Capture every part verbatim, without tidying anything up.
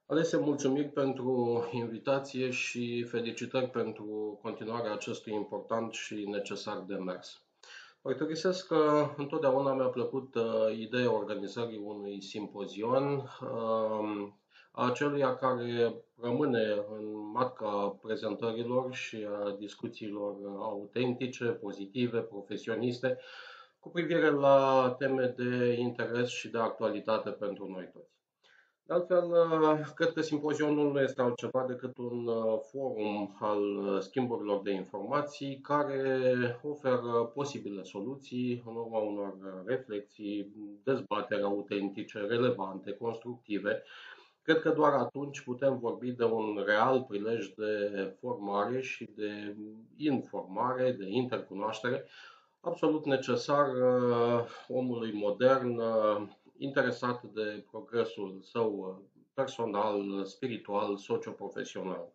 Alese, mulțumiri pentru invitație și felicitări pentru continuarea acestui important și necesar demers. Mărturisesc că întotdeauna mi-a plăcut uh, ideea organizării unui simpozion, uh, aceluia care rămâne în matca prezentărilor și a discuțiilor autentice, pozitive, profesioniste, cu privire la teme de interes și de actualitate pentru noi toți. De altfel, cred că simpozionul nu este altceva decât un uh, forum al uh, schimburilor de informații care oferă posibile soluții în urma unor reflexii, dezbateri autentice, relevante, constructive. Cred că doar atunci putem vorbi de un real prilej de formare și de informare, de intercunoaștere, absolut necesar uh, omului modern, uh, interesat de progresul său uh, personal, spiritual, socioprofesional.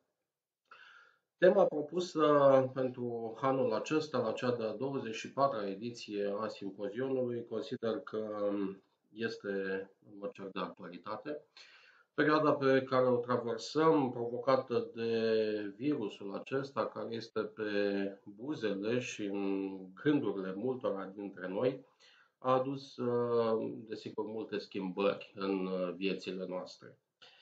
Tema propusă pentru anul acesta, la cea de-a douăzeci și patra ediție a simpozionului, consider că este în mod cer de actualitate. Perioada pe care o traversăm, provocată de virusul acesta, care este pe buzele și în gândurile multora dintre noi, a adus, desigur, multe schimbări în viețile noastre.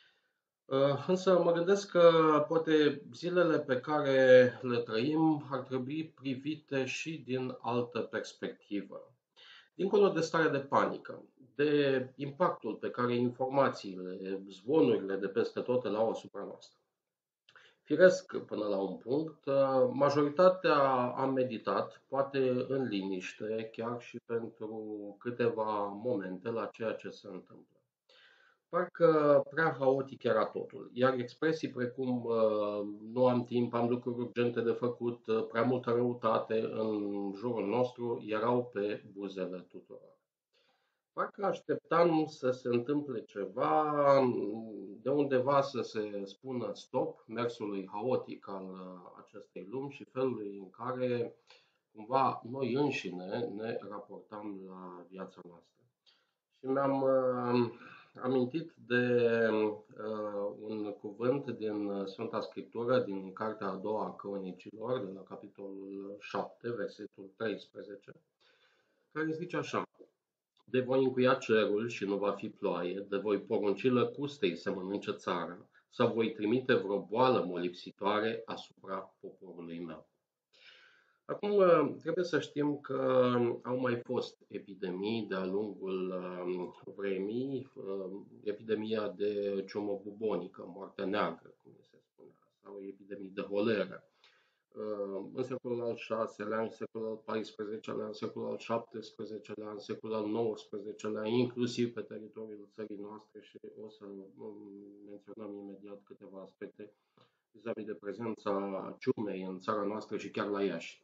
Însă mă gândesc că poate zilele pe care le trăim ar trebui privite și din altă perspectivă. Dincolo de starea de panică, de impactul pe care informațiile, zvonurile de peste tot le au asupra noastră. Firesc, până la un punct, majoritatea a meditat, poate în liniște, chiar și pentru câteva momente la ceea ce se întâmplă. Parcă prea haotic era totul, iar expresii precum uh, nu am timp, am lucruri urgente de făcut, uh, prea multă răutate în jurul nostru erau pe buzele tuturor. Parcă așteptam să se întâmple ceva, de undeva să se spună stop mersului haotic al uh, acestei lumi și felului în care cumva noi înșine ne raportam la viața noastră. Și mi-am uh, amintit de uh, un cuvânt din Sfânta Scriptură, din Cartea a doua a Cronicilor, de la capitolul șapte, versetul treisprezece, care zice așa: de voi încuia cerul și nu va fi ploaie, de voi porunci lăcustei să mănânce țara, sau voi trimite vreo boală molipsitoare asupra poporului meu. Acum trebuie să știm că au mai fost epidemii de-a lungul vremii, epidemia de ciumă bubonică, moartea neagră, cum se spunea, sau epidemii de holeră. În secolul al șaselea, în secolul al paisprezecelea, în secolul al șaptesprezecelea, în secolul al nouăsprezecelea, inclusiv pe teritoriul țării noastre, și o să menționăm imediat câteva aspecte vis-a-vis de prezența ciumei în țara noastră și chiar la Iași.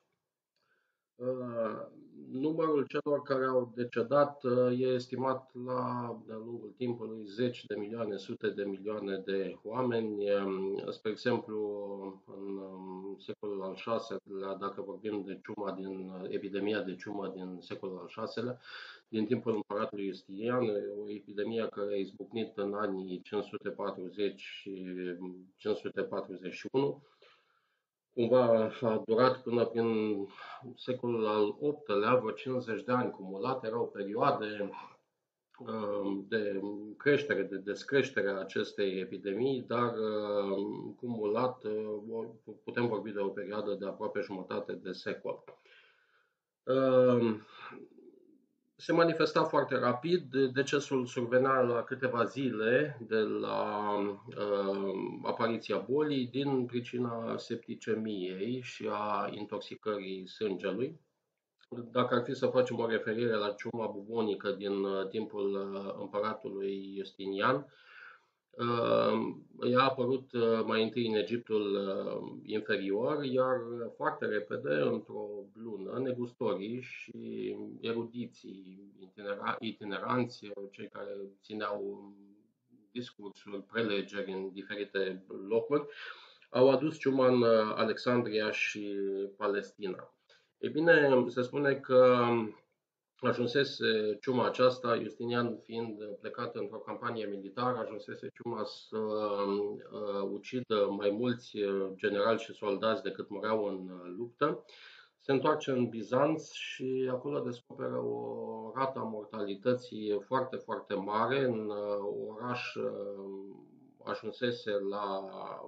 Numărul celor care au decedat e estimat la, de-a lungul timpului, zeci de milioane, sute de milioane de oameni. Spre exemplu, în secolul al șaselea, dacă vorbim de ciuma din, epidemia de ciumă din secolul al șaselea, din timpul împăratului Justinian, o epidemie care a izbucnit în anii cinci sute patruzeci și cinci sute patruzeci și unu, cumva a durat până prin secolul al optulea, vreo cincizeci de ani cumulate, erau perioade de creștere, de descreștere a acestei epidemii, dar cumulat putem vorbi de o perioadă de aproape jumătate de secol. Se manifesta foarte rapid, decesul survenea la câteva zile de la uh, apariția bolii din pricina septicemiei și a intoxicării sângelui. Dacă ar fi să facem o referire la ciuma bubonică din timpul împăratului Justinian, ea a apărut mai întâi în Egiptul inferior, iar foarte repede, într-o lună, negustorii și erudiții itineranți, cei care țineau discursuri, prelegeri în diferite locuri, au adus ciuma în Alexandria și Palestina. Ei bine, se spune că ajunsese ciuma aceasta, Justinian fiind plecat într-o campanie militară, ajunsese ciuma să uh, ucidă mai mulți generali și soldați decât mureau în luptă. Se întoarce în Bizanț și acolo descoperă o rată a mortalității foarte, foarte mare. În oraș ajunsese la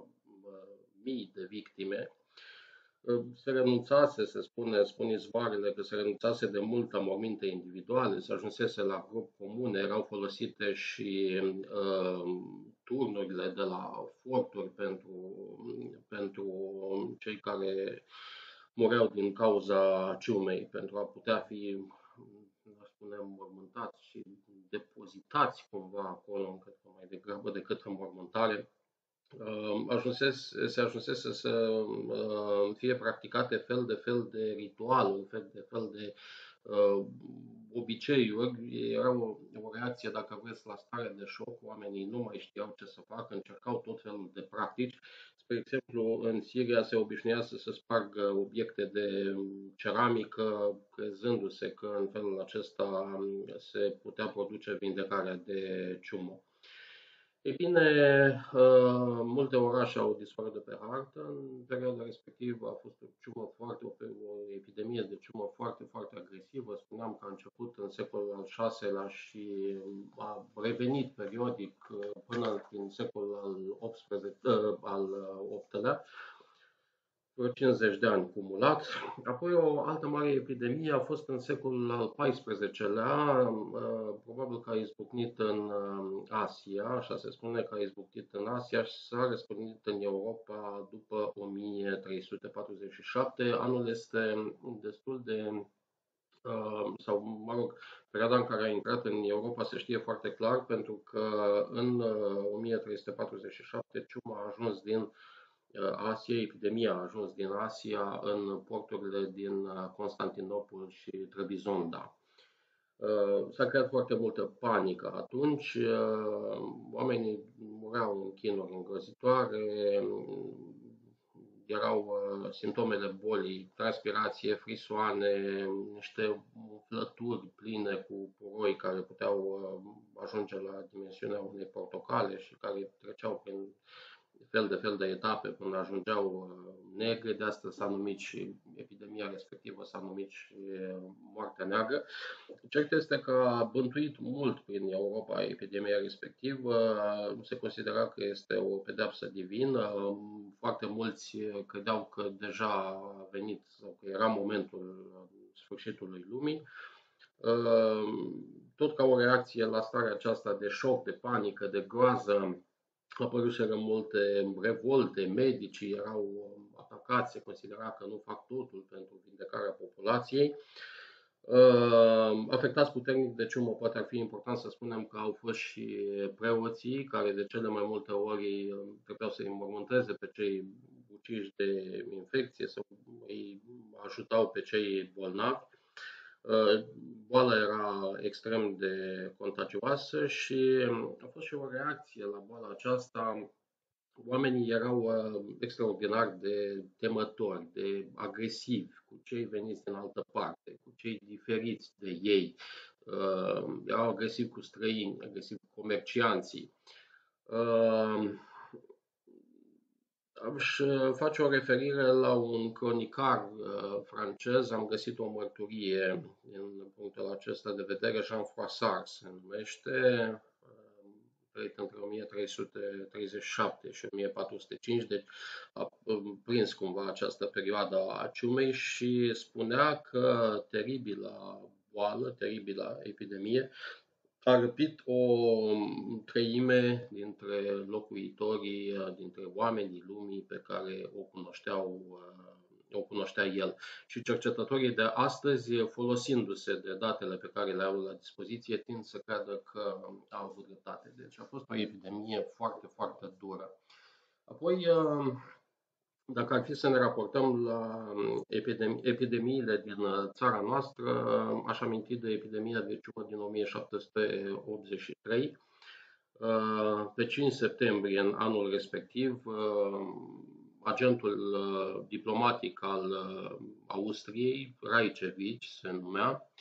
mii de victime. Se renunțase, se spune, spun izvoarele că se renunțase de mult la morminte individuale, se ajunsese la grup comune, erau folosite și uh, turnurile de la forturi pentru, pentru cei care mureau din cauza ciumei, pentru a putea fi, spunem, mormântați și depozitați cumva acolo, cred că mai degrabă decât înmormântare. Ajunsese, se ajunsese să fie practicate fel de fel de ritualuri, fel de fel de uh, obiceiuri. Era o, o reacție, dacă vreți, la stare de șoc. Oamenii nu mai știau ce să facă, încercau tot felul de practici. Spre exemplu, în Siria se obișnuia să se spargă obiecte de ceramică, crezându-se că în felul acesta se putea produce vindecarea de ciumă. Ei bine, multe orașe au dispărut de pe hartă. În perioada respectivă a fost o ciumă foarte, o epidemie de ciumă foarte, foarte agresivă. Spuneam că a început în secolul al șaselea și a revenit periodic până în secolul al optsprezecelea, al optulea, vreo cincizeci de ani cumulat. Apoi o altă mare epidemie a fost în secolul al paisprezecelea, probabil că a izbucnit în Asia, așa se spune că a izbucnit în Asia și s-a răspândit în Europa după o mie trei sute patruzeci și șapte. Anul este destul de, sau mă rog, perioada în care a intrat în Europa se știe foarte clar, pentru că în o mie trei sute patruzeci și șapte ciuma a ajuns din Asia, epidemia a ajuns din Asia în porturile din Constantinopol și Trebizonda. S-a creat foarte multă panică atunci, oamenii mureau în chinuri îngrozitoare, erau simptomele bolii, transpirație, frisoane, niște umflături pline cu puroi care puteau ajunge la dimensiunea unei portocale și care treceau prin fel de fel de etape până ajungeau negre. De asta s-a numit și epidemia respectivă, s-a numit și moartea neagră. Cert este că a bântuit mult prin Europa epidemia respectivă, se considera că este o pedeapsă divină, foarte mulți credeau că deja a venit sau că era momentul sfârșitului lumii. Tot ca o reacție la starea aceasta de șoc, de panică, de groază, apăruseră multe revolte, medicii erau atacați, se considera că nu fac totul pentru vindecarea populației. Afectați puternic de ciumă, poate ar fi important să spunem că au fost și preoții care de cele mai multe ori trebuiau să îi înmormânteze pe cei uciși de infecție, să îi ajutau pe cei bolnavi. Boala era extrem de contagioasă și a fost și o reacție la boala aceasta. Oamenii erau extraordinar de temători, de agresivi cu cei veniți din altă parte, cu cei diferiți de ei. Erau agresivi cu străini, agresivi cu comercianții. Aș face o referire la un cronicar francez, am găsit o mărturie din punctul acesta de vedere, Jean Froissart se numește, trăit între o mie trei sute treizeci și șapte și o mie patru sute cinci, deci a prins cumva această perioadă a ciumei și spunea că teribila boală, teribila epidemie, a răpit o treime dintre locuitorii, dintre oamenii lumii pe care o cunoșteau, o cunoștea el. Și cercetătorii de astăzi, folosindu-se de datele pe care le au la dispoziție, tind să creadă că a avut dreptate. Deci a fost o epidemie foarte, foarte dură. Apoi, dacă ar fi să ne raportăm la epidemi- epidemiile din țara noastră, aș aminti de epidemia de ciumă din o mie șapte sute optzeci și trei. Pe cinci septembrie în anul respectiv, agentul diplomatic al Austriei, Raicevici se numea,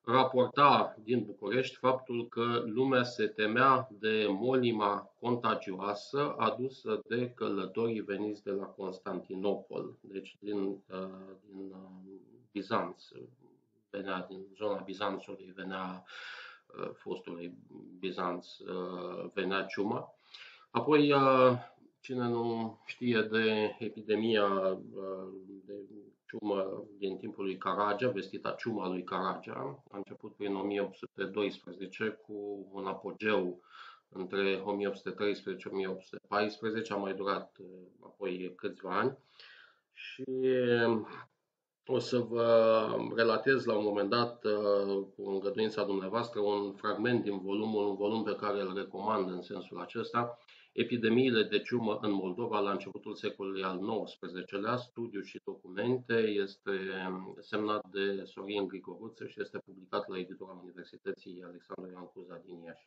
raporta din București faptul că lumea se temea de molima contagioasă adusă de călătorii veniți de la Constantinopol, deci din, uh, din uh, Bizanț, venea din zona Bizanțului, venea uh, fostului Bizanț, uh, venea ciuma. Apoi, uh, cine nu știe de epidemia uh, de ciumă din timpul lui Caragea, vestita ciuma lui Caragea, a început prin o mie opt sute doisprezece cu un apogeu între o mie opt sute treisprezece - o mie opt sute paisprezece, a mai durat uh, apoi câțiva ani și o să vă relatez la un moment dat, cu îngăduința dumneavoastră, un fragment din volumul, un volum pe care îl recomand în sensul acesta, Epidemiile de ciumă în Moldova la începutul secolului al nouăsprezecelea, studiu și documente, este semnat de Sorin Grigoruță și este publicat la editura Universității Alexandru Ioan Cuza din Iași.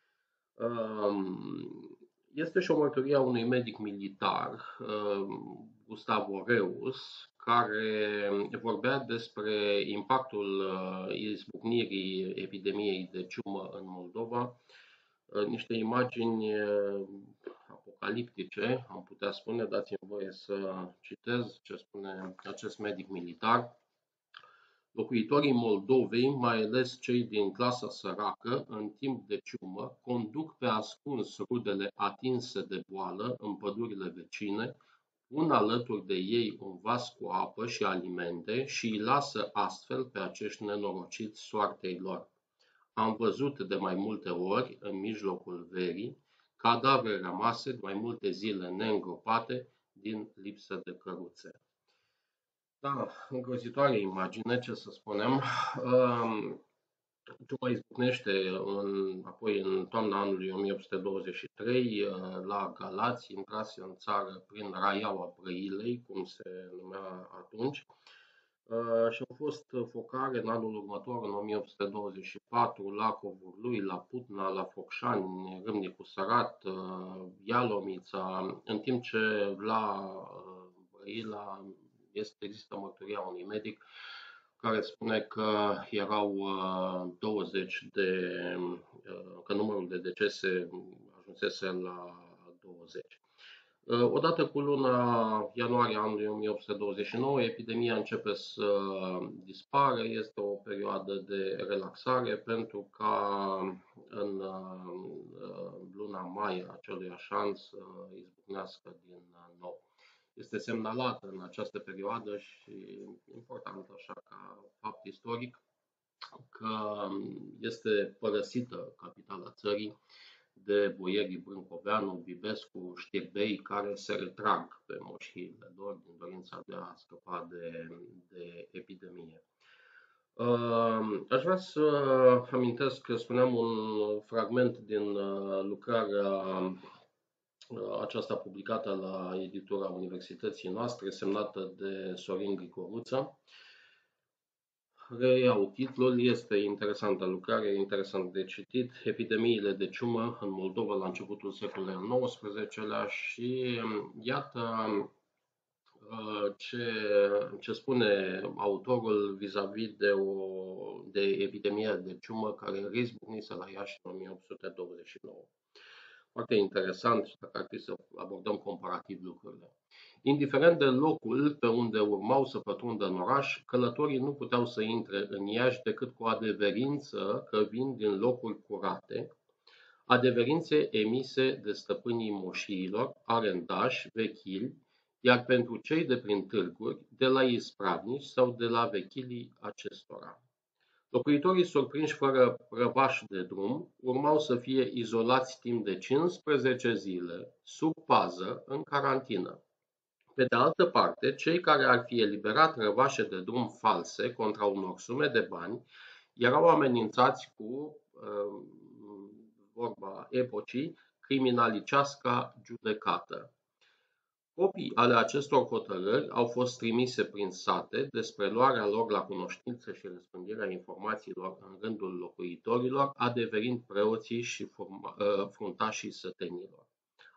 Este și o mărturie a unui medic militar, Gustav Oreus, care vorbea despre impactul izbucnirii epidemiei de ciumă în Moldova, niște imagini apocaliptice, am putea spune. Dați-mi voie să citez ce spune acest medic militar. Locuitorii Moldovei, mai ales cei din clasa săracă, în timp de ciumă, conduc pe ascuns rudele atinse de boală în pădurile vecine, pun alături de ei un vas cu apă și alimente și îi lasă astfel pe acești nenorociți soartei lor. Am văzut de mai multe ori, în mijlocul verii, cadavre rămase de mai multe zile neîngropate din lipsă de căruțe. Da, îngrozitoare imagine, ce să spunem. Ciuma izbucnește în, apoi în toamna anului o mie opt sute douăzeci și trei la Galați, intrase în țară prin Raiaua Brăilei, cum se numea atunci, și au fost focare în anul următor, în o mie opt sute douăzeci și patru, la Covurlui, la Putna, la Focșani, Râmnicu Sărat, Ialomița, în timp ce la Brăila este, există mărturia unui medic care spune că erau douăzeci de, că numărul de decese ajunsese la douăzeci. Odată cu luna ianuarie anului o mie opt sute douăzeci și nouă, epidemia începe să dispară, este o perioadă de relaxare pentru ca în luna mai aceluiași an să izbucnească din nou. Este semnalată în această perioadă și important așa ca fapt istoric că este părăsită capitala țării de boierii Brâncoveanu, Bibescu, Știrbei, care se retrag pe moșiile lor din dorința de a scăpa de, de epidemie. Aș vrea să amintesc că spuneam un fragment din lucrarea aceasta publicată la editura Universității noastre, semnată de Sorin Grigoruță. Reiau titlul, este interesantă lucrare, interesant de citit, Epidemiile de ciumă în Moldova la începutul secolului al nouăsprezecelea și iată ce, ce spune autorul vis-a-vis de, o, de epidemia de ciumă care izbucnise la Iași în o mie opt sute douăzeci și nouă. Foarte interesant și dacă ar fi să abordăm comparativ lucrurile. Indiferent de locul pe unde urmau să pătrundă în oraș, călătorii nu puteau să intre în Iași decât cu adeverință că vin din locuri curate, adeverințe emise de stăpânii moșiilor, arendași, vechili, iar pentru cei de prin târguri, de la ispravnici sau de la vechilii acestora. Locuitorii surprinși fără răvaș de drum urmau să fie izolați timp de cincisprezece zile, sub pază, în carantină. Pe de altă parte, cei care ar fi eliberat răvașe de drum false contra unor sume de bani erau amenințați cu, uh, vorba epocii, criminalicească judecată. Copii ale acestor hotărâri au fost trimise prin sate despre luarea lor la cunoștință și răspândirea informațiilor în rândul locuitorilor, adeverind preoții și fruntașii sătenilor.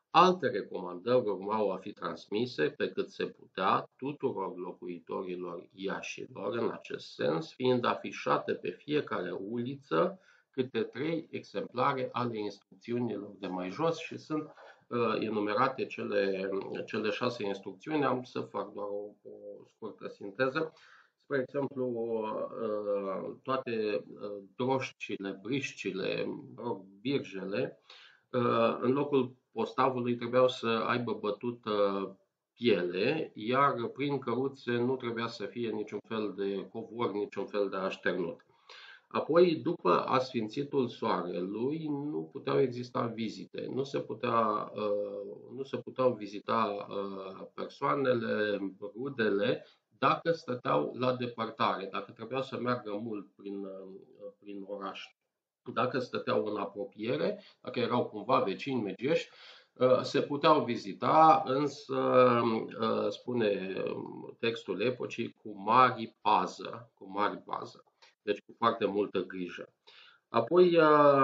Alte recomandări urmau a fi transmise pe cât se putea tuturor locuitorilor Iașilor în acest sens, fiind afișate pe fiecare uliță câte trei exemplare ale instrucțiunilor de mai jos și sunt uh, enumerate cele, cele șase instrucțiuni. Am să fac doar o, o scurtă sinteză. Spre exemplu, uh, toate uh, droșcile, brișcile, mă rog, birjele, uh, în locul postavului trebuiau să aibă bătută piele, iar prin căruțe nu trebuia să fie niciun fel de covor, niciun fel de așternut. Apoi, după asfințitul soarelui, nu puteau exista vizite, nu se, putea, nu se puteau vizita persoanele, rudele, dacă stăteau la depărtare, dacă trebuiau să meargă mult prin, prin oraș. Dacă stăteau în apropiere, dacă erau cumva vecini, megieși, se puteau vizita, însă, spune textul epocii, cu mari pază, cu mari pază, deci cu foarte multă grijă. Apoi,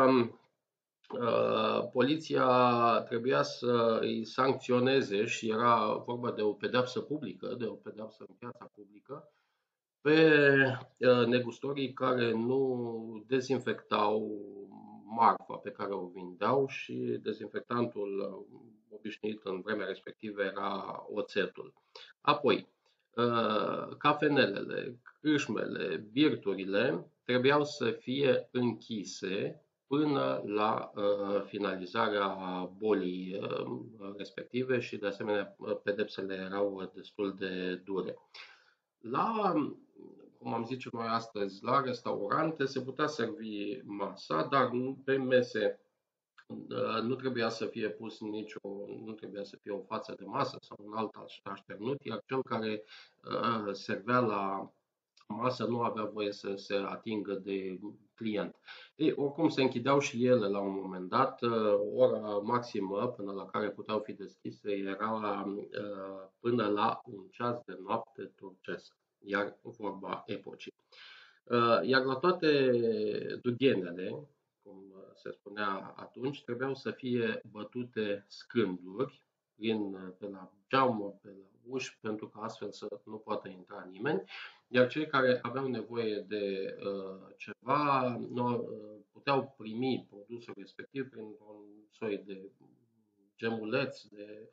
poliția trebuia să îi sancționeze și era vorba de o pedeapsă publică, de o pedeapsă în piața publică, pe negustorii care nu dezinfectau marfa pe care o vindeau și dezinfectantul obișnuit în vremea respectivă era oțetul. Apoi, cafenelele, crâșmele, birturile trebuiau să fie închise până la finalizarea bolii respective și, de asemenea, pedepsele erau destul de dure. La, cum am zice noi astăzi, la restaurante se putea servi masa, dar pe mese nu trebuia să fie pus nicio, nu trebuia să fie o față de masă sau un alt așternut, iar cel care servea la masă nu avea voie să se atingă de client. Ei, oricum se închideau și ele la un moment dat, ora maximă până la care puteau fi deschise era până la un ceas de noapte turcesc, iar vorba epocii. Iar la toate dughenele, cum se spunea atunci, trebuiau să fie bătute scânduri prin, pe la geamă, pe la uși, pentru că astfel să nu poată intra nimeni, iar cei care aveau nevoie de uh, ceva nu, uh, puteau primi produsul respectiv printr-un soi de gemuleț, de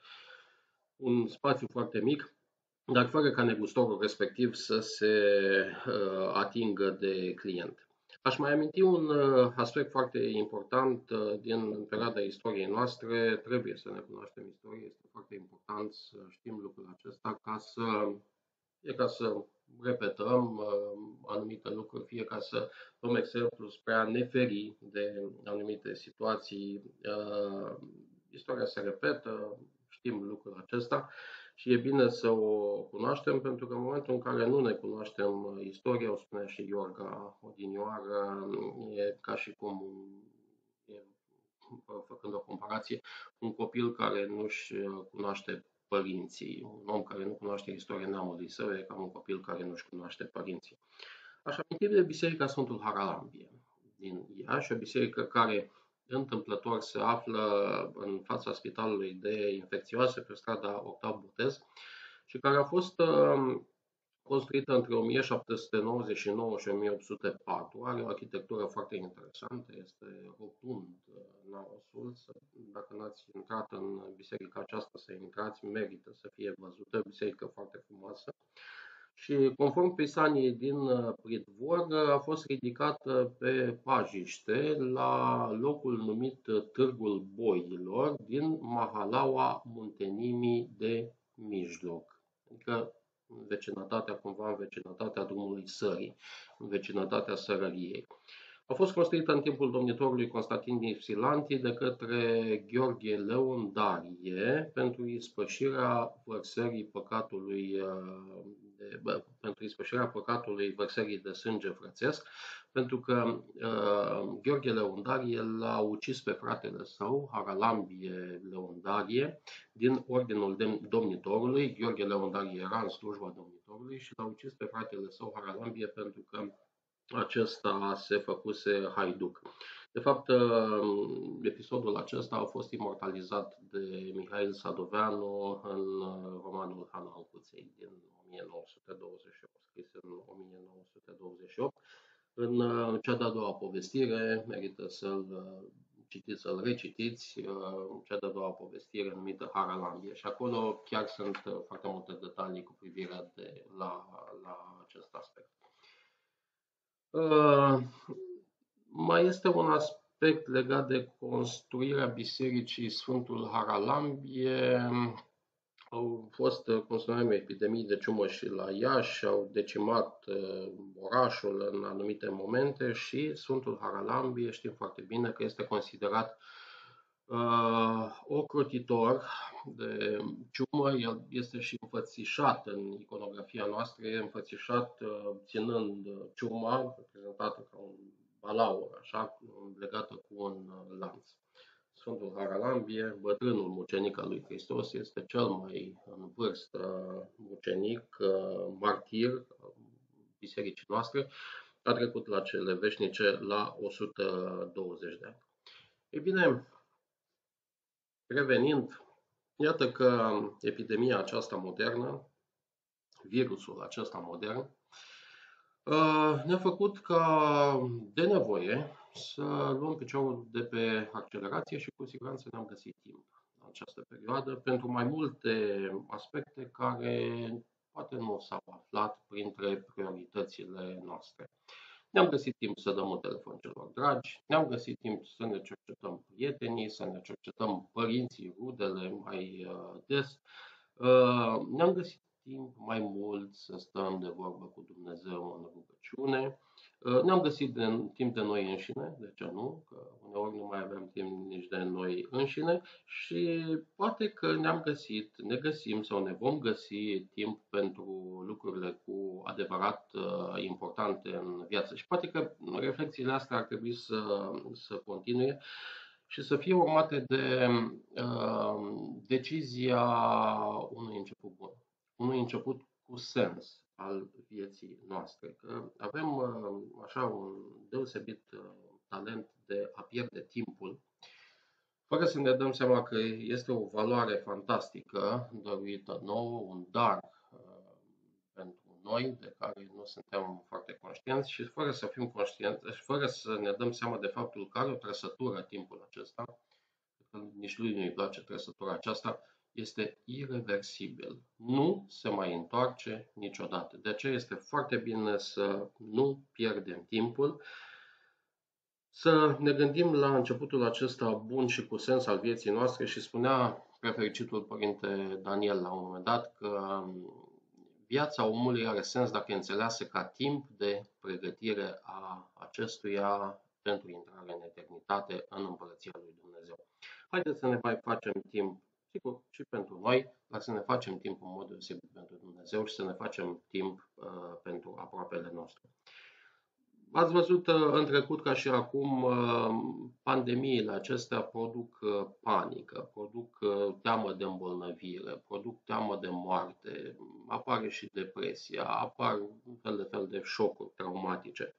un spațiu foarte mic, dar fără ca negustorul respectiv să se uh, atingă de client. Aș mai aminti un uh, aspect foarte important uh, din perioada istoriei noastre. Trebuie să ne cunoaștem istoria, este foarte important să știm lucrul acesta ca să, fie ca să repetăm uh, anumite lucruri, fie ca să luăm exemplu spre a ne feri de anumite situații. Uh, istoria se repetă, știm lucrul acesta. Și e bine să o cunoaștem, pentru că în momentul în care nu ne cunoaștem istoria, o spunea și Iorga odinioară, e ca și cum, e, făcând o comparație, un copil care nu-și cunoaște părinții, un om care nu cunoaște istoria neamului său, e ca un copil care nu-și cunoaște părinții. Aș aminti de Biserica Sfântul Haralambie din Iași, o biserică care întâmplător se află în fața spitalului de infecțioase pe strada Octav Botez și care a fost construită între o mie șapte sute nouăzeci și nouă și o mie opt sute patru. Are o arhitectură foarte interesantă, este rotund naosul. Dacă n-ați intrat în biserica aceasta, să intrați, merită să fie văzută, biserică foarte frumoasă. Și conform Pisaniei din Pridvor, a fost ridicată pe Pajiște, la locul numit Târgul Boilor, din Mahalaua Muntenimii de Mijloc. Adică în vecinătatea, cumva în vecinătatea drumului Sării, în vecinătatea Sărăriei. A fost construită în timpul domnitorului Constantin Ipsilanti de către Gheorghe Leondarie pentru ispășirea vărsării păcatului, de, bă, pentru ispășirea păcatului vărsării de sânge frățesc, pentru că uh, Gheorghe Leondarie l-a ucis pe fratele său, Haralambie Leondarie, din ordinul domnitorului. Gheorghe Leondarie era în slujba domnitorului și l-a ucis pe fratele său, Haralambie, pentru că acesta se făcuse haiduc. De fapt, episodul acesta a fost imortalizat de Mihail Sadoveanu în romanul Hana Alcuței din o mie nouă sute douăzeci și opt, scris în o mie nouă sute douăzeci și opt. În cea de-a doua povestire, merită să-l citiți, să-l recitiți, cea de-a doua povestire numită Haralambie. Și acolo chiar sunt foarte multe detalii cu privire de, la, la acest aspect. Uh, mai este un aspect legat de construirea bisericii Sfântul Haralambie. Au fost, cum spuneam, epidemii de ciumă și la Iași, au decimat uh, orașul în anumite momente și Sfântul Haralambie, știm foarte bine că este considerat uh, ocrotitor de ciumă. El este și înfățișat în iconografia noastră, e înfățișat uh, ținând ciuma, reprezentată ca un balaur, așa, legată cu un uh, lanț. Sfântul Haralambie, bătrânul mucenic al lui Hristos, este cel mai în vârstă mucenic, martir al bisericii noastre, a trecut la cele veșnice la o sută douăzeci de ani. Ei bine, revenind, iată că epidemia aceasta modernă, virusul acesta modern, ne-a făcut ca de nevoie să luăm piciorul de pe accelerație și cu siguranță ne-am găsit timp în această perioadă pentru mai multe aspecte care poate nu s-au aflat printre prioritățile noastre. Ne-am găsit timp să dăm un telefon celor dragi, ne-am găsit timp să ne cercetăm prietenii, să ne cercetăm părinții, rudele mai des, ne-am găsit timp mai mult să stăm de vorbă cu Dumnezeu în rugăciune. Ne-am găsit de, timp de noi înșine, de ce nu? Că uneori nu mai avem timp nici de noi înșine și poate că ne-am găsit, ne găsim sau ne vom găsi timp pentru lucrurile cu adevărat uh, importante în viață. Și poate că reflexiile astea ar trebui să, să continue și să fie urmate de uh, decizia unui început bun, unui început cu sens al vieții noastre. Că avem uh, așa un deosebit uh, talent de a pierde timpul, fără să ne dăm seama că este o valoare fantastică dăruită nouă, un dar uh, pentru noi, de care nu suntem foarte conștienți și fără să fim conștienți, fără să ne dăm seama de faptul că are o trăsătură timpul acesta, că nici lui nu-i place trăsătura aceasta, este ireversibil. Nu se mai întoarce niciodată. De aceea este foarte bine să nu pierdem timpul, să ne gândim la începutul acesta bun și cu sens al vieții noastre și spunea prefericitul Părinte Daniel la un moment dat că viața omului are sens dacă e înțeleasă ca timp de pregătire a acestuia pentru intrarea în eternitate în Împărăția lui Dumnezeu. Haideți să ne mai facem timp, sigur, și pentru noi, dar să ne facem timp în mod deosebit pentru Dumnezeu și să ne facem timp uh, pentru aproapele nostru. Ați văzut uh, în trecut ca și acum, uh, pandemiile acestea produc uh, panică, produc uh, teamă de îmbolnăvire, produc teamă de moarte, apare și depresia, apar un fel de fel de șocuri traumatice.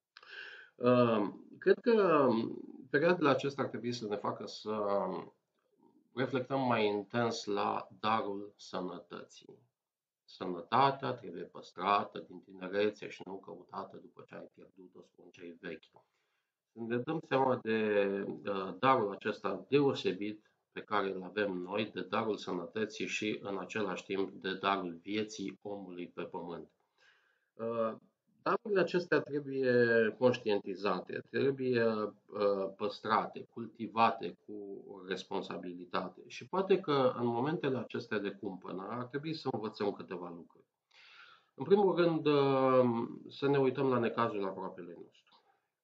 Uh, cred că perioadele acestea ar trebui să ne facă să reflectăm mai intens la darul sănătății. Sănătatea trebuie păstrată din tinerețe și nu căutată după ce ai pierdut-o, spun cei vechi. Să ne dăm seama de uh, darul acesta deosebit pe care îl avem noi, de darul sănătății și în același timp de darul vieții omului pe pământ. Uh, Darurile acestea trebuie conștientizate, trebuie uh, păstrate, cultivate cu responsabilitate și poate că în momentele acestea de cumpănă ar trebui să învățăm câteva lucruri. În primul rând, uh, să ne uităm la necazul aproapelui nostru.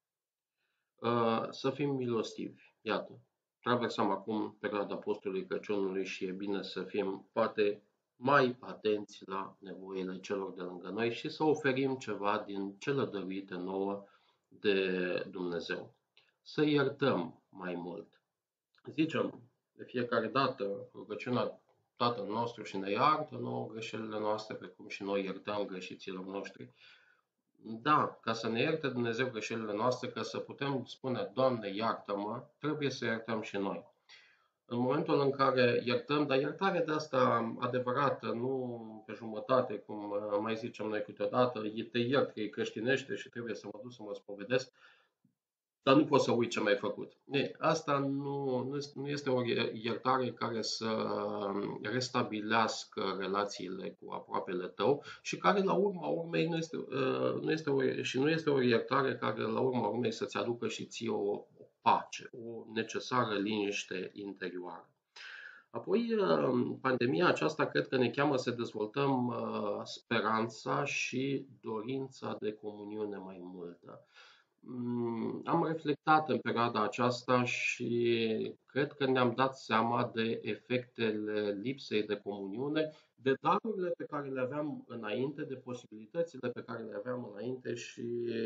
Uh, să fim milostivi. Iată, traversăm acum perioada postului Crăciunului și e bine să fim poate mai atenți la nevoile celor de lângă noi și să oferim ceva din cele dăruite nouă de Dumnezeu. Să iertăm mai mult. Zicem de fiecare dată rugăciunea Tatăl nostru și ne iartă nouă greșelile noastre, precum și noi iertăm greșiților noștri. Da, ca să ne ierte Dumnezeu greșelile noastre, ca să putem spune, Doamne, iartă-mă, trebuie să iertăm și noi. În momentul în care iertăm, dar iertare de asta adevărată, nu pe jumătate, cum uh, mai zicem noi câteodată, te iert că e creștinește și trebuie să mă duc să mă spovedesc, dar nu poți să uiți ce mi-ai făcut. Ei, asta nu, nu este nu este o iertare care să restabilească relațiile cu aproapele tău și care la urma urmei nu este, uh, nu este o, și nu este o iertare care la urma urmei să-ți aducă și ție o, o pace, o necesară liniște interioară. Apoi, uh, pandemia aceasta cred că ne cheamă să dezvoltăm uh, speranța și dorința de comuniune mai multă. Mm, Am reflectat în perioada aceasta și cred că ne-am dat seama de efectele lipsei de comuniune, de darurile pe care le aveam înainte, de posibilitățile pe care le aveam înainte și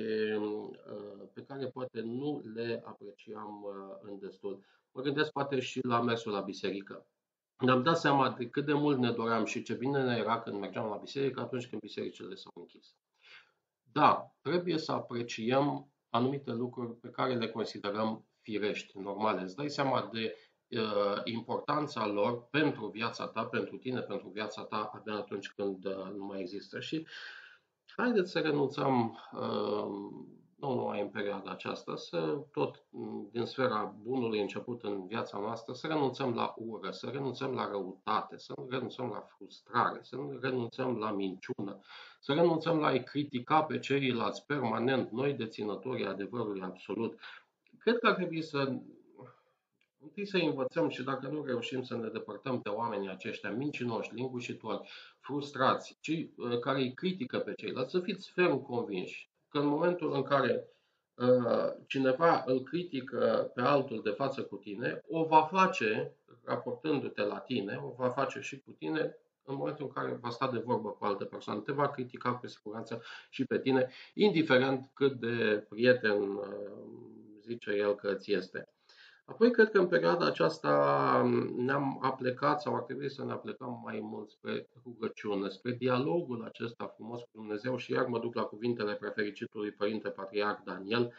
uh, pe care poate nu le apreciam uh, în destul. Mă gândesc poate și la mersul la biserică. Ne-am dat seama de cât de mult ne doream și ce bine ne era când mergeam la biserică atunci când bisericile s-au închis. Da, trebuie să apreciem anumite lucruri pe care le considerăm firești, normale. Îți dai seama de uh, importanța lor pentru viața ta, pentru tine, pentru viața ta, abia atunci când uh, nu mai există. Și haideți să renunțăm, uh, nu numai în perioada aceasta, să tot mm, din sfera bunului început în viața noastră, să renunțăm la ură, să renunțăm la răutate, să renunțăm la frustrare, să renunțăm la minciună, să renunțăm la a-i critica pe ceilalți permanent, noi deținătorii adevărului absolut. Cred că ar trebui să întâi să învățăm și dacă nu reușim să ne depărtăm de oamenii aceștia mincinoși, lingușitori, frustrați, cei uh, care îi critică pe ceilalți, să fiți ferm convinși că în momentul în care uh, cineva îl critică pe altul de față cu tine, o va face, raportându-te la tine, o va face și cu tine în momentul în care va sta de vorbă cu altă persoană. Te va critica cu siguranță și pe tine, indiferent cât de prieten uh, zice el că ți este. Apoi cred că în perioada aceasta ne-am aplecat sau ar trebui să ne aplecăm mai mult spre rugăciune, spre dialogul acesta frumos cu Dumnezeu și iar mă duc la cuvintele prefericitului Părinte Patriarh Daniel.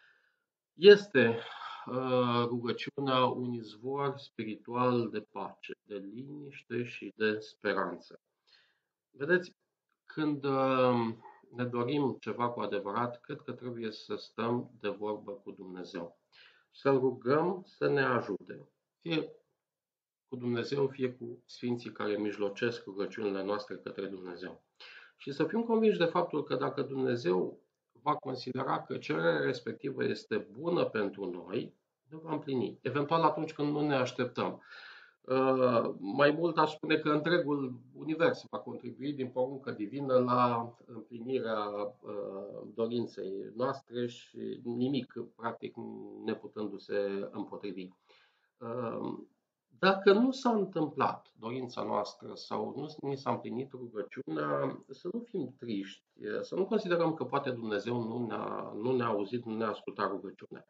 Este uh, rugăciunea un izvor spiritual de pace, de liniște și de speranță. Vedeți, când uh, ne dorim ceva cu adevărat, cred că trebuie să stăm de vorbă cu Dumnezeu. Să-L rugăm să ne ajute, fie cu Dumnezeu, fie cu Sfinții care mijlocesc rugăciunile noastre către Dumnezeu. Și să fim convinși de faptul că dacă Dumnezeu va considera că cererea respectivă este bună pentru noi, ne va împlini. Eventual atunci când nu ne așteptăm. Uh, mai mult aș spune că întregul univers va contribui din poruncă divină la împlinirea uh, dorinței noastre și nimic practic neputându-se împotrivi. Uh, Dacă nu s-a întâmplat dorința noastră sau nu ni s-a împlinit rugăciunea, să nu fim triști, să nu considerăm că poate Dumnezeu nu ne-a, nu ne-a auzit, nu ne-a ascultat rugăciunea.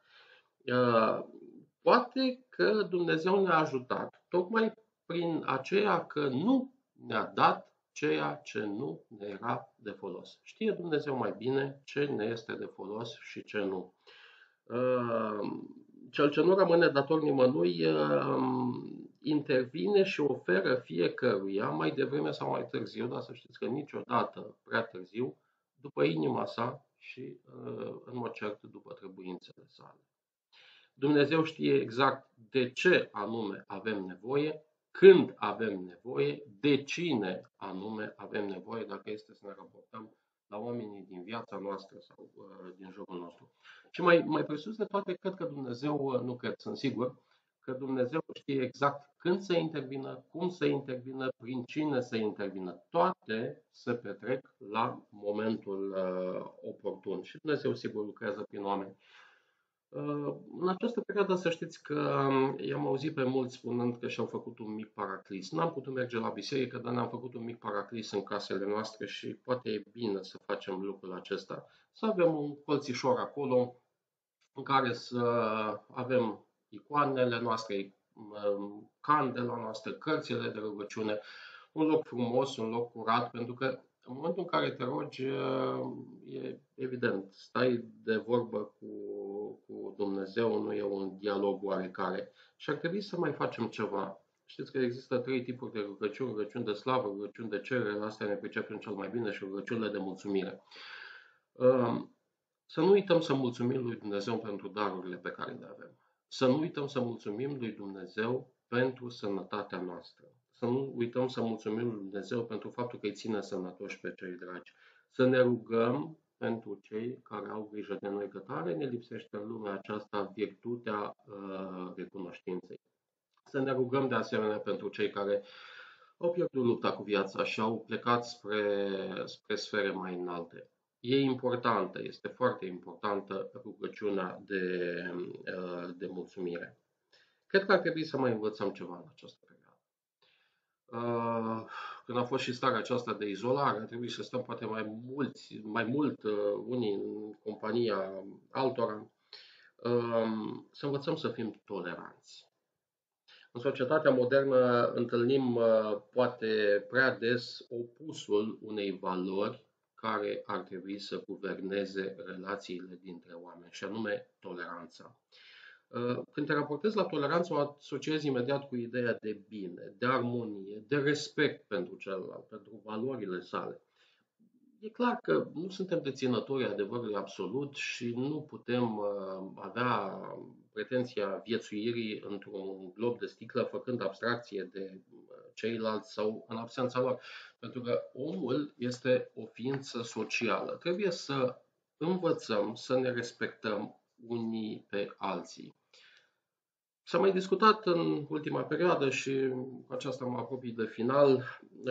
Poate că Dumnezeu ne-a ajutat tocmai prin aceea că nu ne-a dat ceea ce nu ne era de folos. Știe Dumnezeu mai bine ce ne este de folos și ce nu. Cel ce nu rămâne dator nimănui intervine și oferă fiecăruia, mai devreme sau mai târziu, dar să știți că niciodată prea târziu, după inima sa și, în mod cert, după trebuințele sale. Dumnezeu știe exact de ce anume avem nevoie, când avem nevoie, de cine anume avem nevoie, dacă este să ne raportăm la oamenii din viața noastră sau uh, din jurul nostru. Și mai, mai presus de toate, cred că Dumnezeu, uh, nu cred, sunt sigur, că Dumnezeu știe exact când să intervină, cum să intervină, prin cine să intervină. Toate se petrec la momentul uh, oportun. Și Dumnezeu sigur lucrează prin oameni. În această perioadă să știți că i-am auzit pe mulți spunând că și-au făcut un mic paraclis. N-am putut merge la biserică, dar ne-am făcut un mic paraclis în casele noastre și poate e bine să facem lucrul acesta. Să avem un colțișor acolo în care să avem icoanele noastre, candela noastră, cărțile de rugăciune, un loc frumos, un loc curat, pentru că În momentul în care te rogi, e evident, stai de vorbă cu, cu Dumnezeu, nu e un dialog oarecare. Și ar trebui să mai facem ceva. Știți că există trei tipuri de rugăciuni: rugăciuni de slavă, rugăciuni de cerere, astea ne pricepem cel mai bine, și rugăciunile de mulțumire. Să nu uităm să mulțumim lui Dumnezeu pentru darurile pe care le avem. Să nu uităm să mulțumim lui Dumnezeu pentru sănătatea noastră. Să nu uităm să mulțumim lui Dumnezeu pentru faptul că îi ține sănătoși pe cei dragi. Să ne rugăm pentru cei care au grijă de noi, că tare ne lipsește în lumea aceasta virtutea uh, recunoștinței. Să ne rugăm de asemenea pentru cei care au pierdut lupta cu viața și au plecat spre, spre sfere mai înalte. E importantă, este foarte importantă rugăciunea de, de mulțumire. Cred că ar trebui să mai învățăm ceva în această perioadă. Când a fost și starea aceasta de izolare, ar trebui să stăm poate mai mulți, mai mult unii în compania altora, să învățăm să fim toleranți. În societatea modernă întâlnim poate prea des opusul unei valori care ar trebui să guverneze relațiile dintre oameni, și anume toleranța. Când te raportezi la toleranță, o asociezi imediat cu ideea de bine, de armonie, de respect pentru celălalt, pentru valorile sale. E clar că nu suntem deținători adevărului absolut și nu putem avea pretenția viețuirii într-un glob de sticlă, făcând abstracție de ceilalți sau în absența lor. Pentru că omul este o ființă socială. Trebuie să învățăm să ne respectăm unii pe alții. S-a mai discutat în ultima perioadă, și cu aceasta mă apropii de final,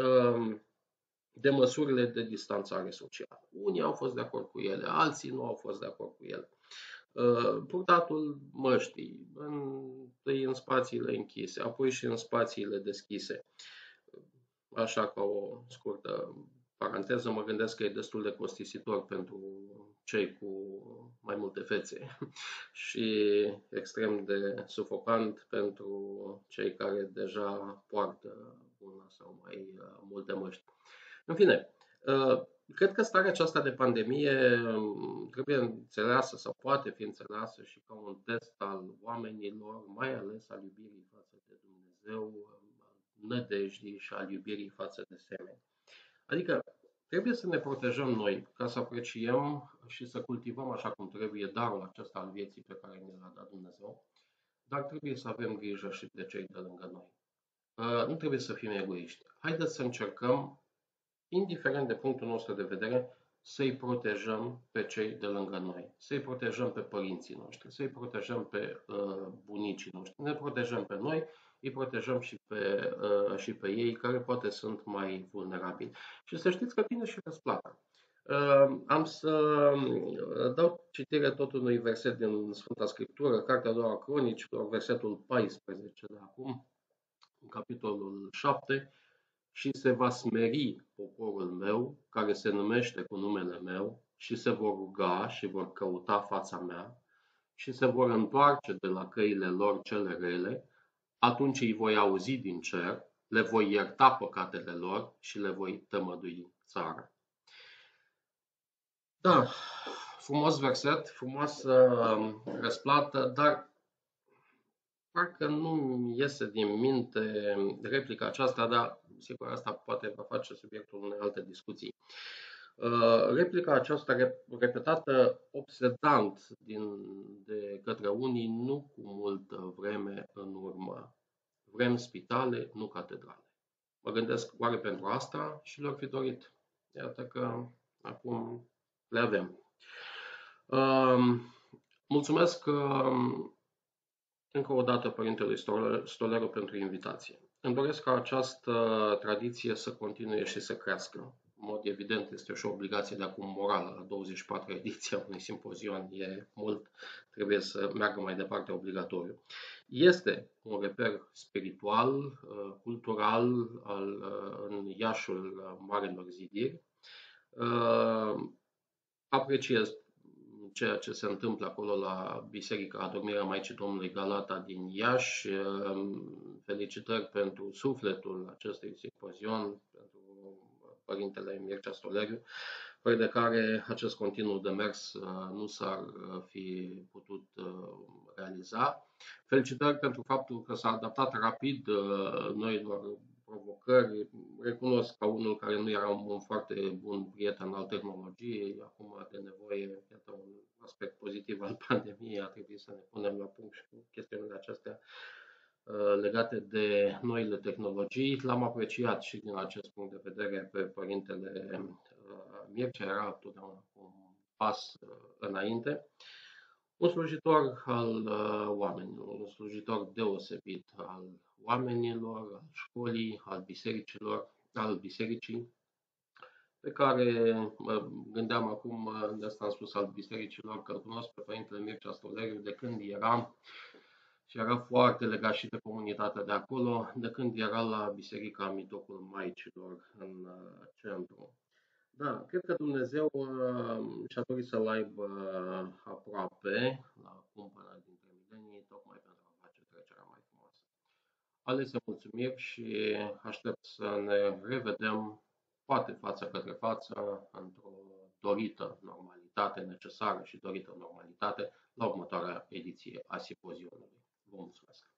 de măsurile de distanțare socială. Unii au fost de acord cu ele, alții nu au fost de acord cu ele. Purtatul măștii, întâi în spațiile închise, apoi și în spațiile deschise. Așa, ca o scurtă paranteză, mă gândesc că e destul de costisitor pentru cei cu mai multe fețe și extrem de sufocant pentru cei care deja poartă una sau mai multe măști. În fine, cred că starea aceasta de pandemie trebuie înțeleasă sau poate fi înțeleasă și ca un test al oamenilor, mai ales al iubirii față de Dumnezeu, nădejdii și al iubirii față de semeni. Adică trebuie să ne protejăm noi ca să apreciem și să cultivăm așa cum trebuie darul acesta al vieții pe care ne l-a dat Dumnezeu, dar trebuie să avem grijă și de cei de lângă noi. Nu trebuie să fim egoiști. Haideți să încercăm, indiferent de punctul nostru de vedere, să-i protejăm pe cei de lângă noi, să-i protejăm pe părinții noștri, să-i protejăm pe uh, bunicii noștri, ne protejăm pe noi, îi protejăm și pe, uh, și pe ei care poate sunt mai vulnerabili. Și să știți că vine și răsplata. Uh, am să dau citire tot unui verset din Sfânta Scriptură, Cartea a doua Cronicilor, versetul paisprezece de acum, în capitolul șapte. Și se va smeri poporul meu, care se numește cu numele meu, și se vor ruga și vor căuta fața mea, și se vor întoarce de la căile lor cele rele, atunci îi voi auzi din cer, le voi ierta păcatele lor și le voi tămădui țara. Da, frumos verset, frumoasă răsplată, dar parcă nu iese din minte replica aceasta, dar sigur asta poate va face subiectul unei alte discuții. Replica aceasta repetată obsedant din, de către unii nu cu multă vreme în urmă. Vrem spitale, nu catedrale. Mă gândesc, oare pentru asta și le-or fi dorit? Iată că acum le avem. Mulțumesc încă o dată Părintelui Stoleru pentru invitație. Îmi doresc ca această tradiție să continue și să crească. În mod evident, este și o obligație de acum morală. La douăzeci și patru ediția unui simpozion e mult, trebuie să meargă mai departe obligatoriu. Este un reper spiritual, cultural al, în Iașul Marilor Zidiri. Apreciez ceea ce se întâmplă acolo la Biserica Adormirea Maicii Domnului Galata din Iași. Felicitări pentru sufletul acestui simpozion, pentru Părintele Mircea Stoleriu, fără de care acest continuu de mers nu s-ar fi putut realiza. Felicitări pentru faptul că s-a adaptat rapid noilor provocări. Recunosc ca unul care nu era un foarte bun prieten al tehnologiei, acum are nevoie, iată un aspect pozitiv al pandemiei, a trebuit să ne punem la punct și cu chestiunile acestea legate de noile tehnologii. L-am apreciat și din acest punct de vedere pe Părintele Mircea, era totdeauna un pas înainte. Un slujitor al oamenilor, un slujitor deosebit al oamenilor, al școlii, al bisericilor, al bisericii, pe care mă gândeam acum, de asta am spus al bisericilor, că îl cunosc pe Părintele Mircea Stoleriu de când era și era foarte legat și de comunitatea de acolo, de când era la Biserica Mitocul Maicilor în centru. Da, cred că Dumnezeu și-a dorit să-l aibă aproape, la cumpăna dintre milenii, tocmai pentru a face trecerea mai frumoasă. Alese mulțumiri și aștept să ne revedem, poate față către față, într-o dorită normalitate necesară și dorită normalitate la următoarea ediție a simpozionului. Vă mulțumesc!